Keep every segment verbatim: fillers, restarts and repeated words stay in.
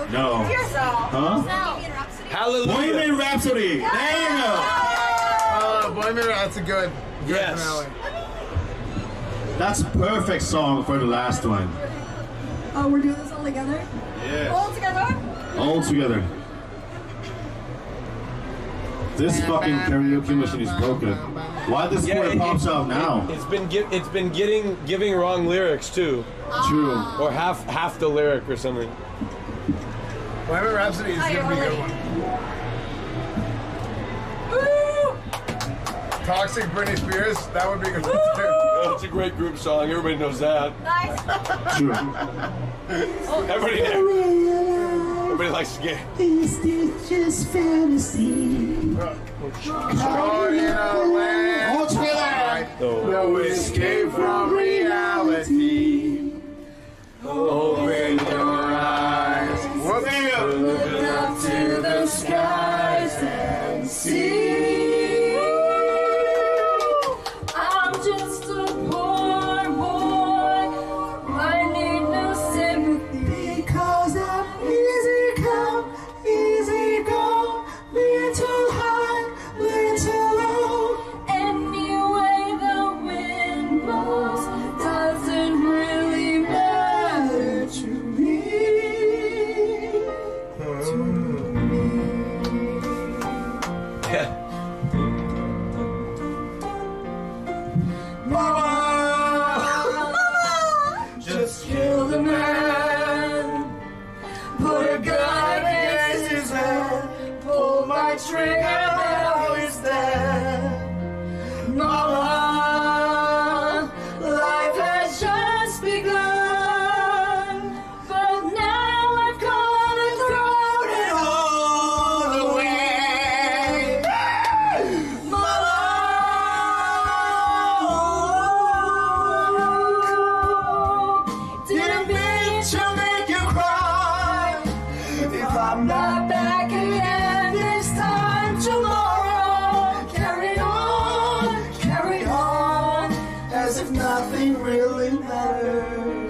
No. Huh? Hallelujah. Bohemian Rhapsody. There you go. Uh, Bohemian, that's a good, good Yes. finale. That's a perfect song for the last one. Oh, we're doing this all together? Yeah. All together? All together. This fucking karaoke machine is broken. Why this Yeah, one it- pops it- out now? It, it's been gi- it's been getting giving wrong lyrics too, True. or half half the lyric or something. Bohemian Rhapsody is gonna be a good one. Toxic Britney Spears, that would be a good one too. Oh, it's a great group song. Everybody knows that. Nice. True. Everybody, everybody likes to get. Is this just fantasy? Oh, you know, man. All together. No escape from reality. Open your eyes. Whoop. Look up to the skies and see. I'm just a poor boy. I need no sympathy. Because I'm easy come, easy go. Little high, little low. Anyway, the wind blows doesn't really matter to me. To me. Mama, just kill the man. Put a gun against his head. Pull my trigger, now he's dead. Mama, life has just begun. But now I've gone and thrown it all away. Mama, didn't mean to make you cry. If I'm not back again this time tomorrow, carry on, carry on, as if nothing really matters.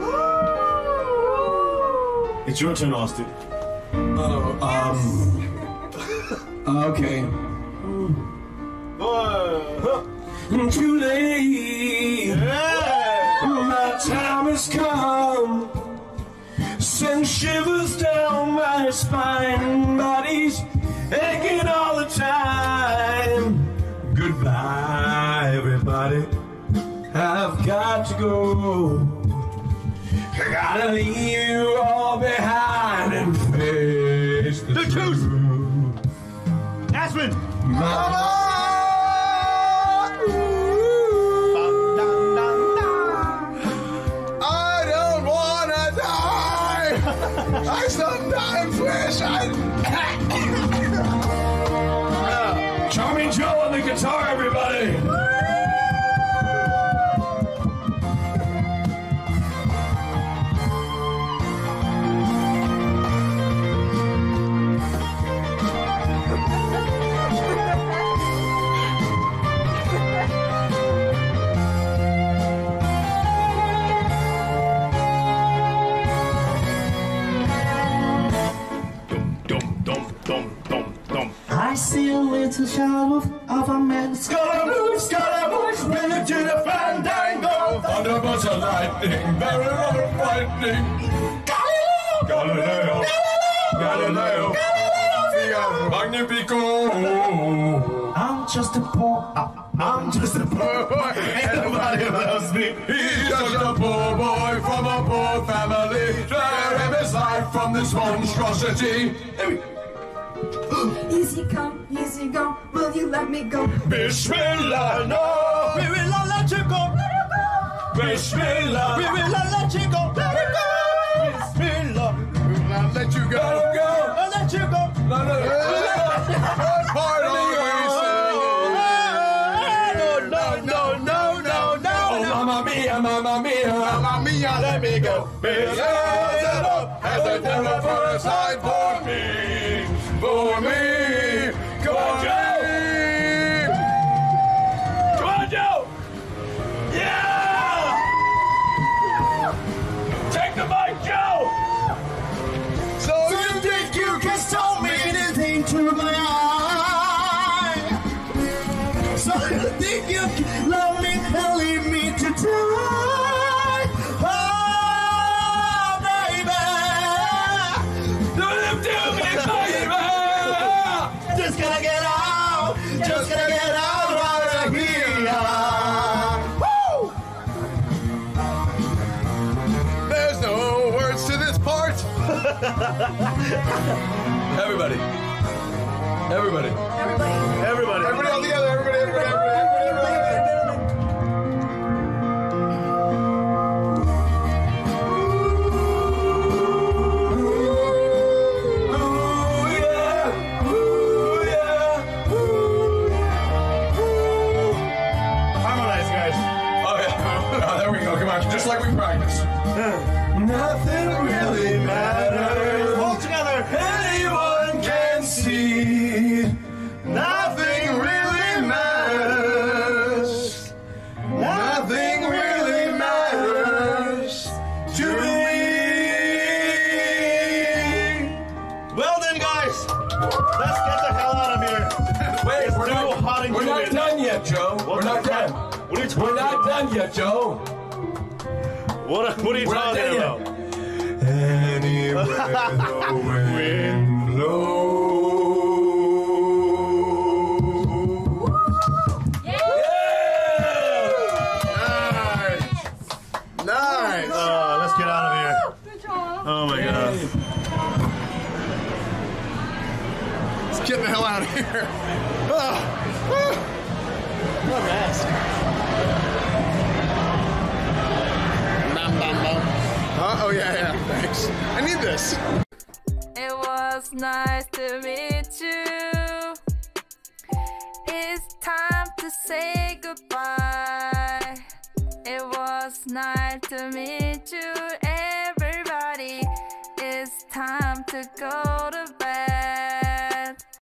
It's your turn, Austin. Oh, um. Okay. Too late. My time has come. Send shivers down my spine. Body's aching all the time. Goodbye, everybody. I've got to go. I gotta leave you all behind and face the, the truth. Aspen! Mama! I don't wanna die. I sometimes wish I. Charming Joe on the guitar, everybody! I see a little shadow of, of a man. Scaramouche, Scaramouche, bring it to the fandango. Thunderbolts of lightning, barrel of frightening. Galileo, Galileo, Galileo, Magnifico. I'm just a poor, uh, I'm just a poor boy. Nobody loves me. He's just a poor boy from a poor family. Spare him his life from this monstrosity. Easy come, easy go. Will you let me go? Bismillah, no. We will not let you go. Bismillah, we will not let you go. Let it go. Bismillah, We will not let you go. let him go. I'll let you go. Let him go. Part of me No, no, no, no, no. Oh, mamma mia, mamma mia, Mamma mia, let me go. Beelzebub has a devil for a sign for me, for me. Come on, Joe. Come on, Joe. Yeah. Take the mic, Joe. So Everybody. Everybody. Everybody. Everybody. Everybody all together. Everybody, everybody, everybody, everybody, everybody. Harmonize, guys. Oh, yeah. Oh, there we go. Come on. Just like we practiced. Nothing really matters. All together. Anyone can see. Nothing really matters. Nothing really matters to me. Well then, guys, let's get the hell out of here. Wait, we're too not, hot and we're not humid. done yet, Joe. We're not the done. fuck? What are you talking We're not about? done yet, Joe. What, what are you We're not talking done yet. about? Anywhere the wind blows. Nice. Nice. Uh, let's get out of here. Good job. Oh my god. Let's get the hell out of here. Ah, ah. What a mess. Uh, oh yeah, yeah. Thanks. I need this. It was nice to meet you. It's time to say goodbye. It was nice to meet you.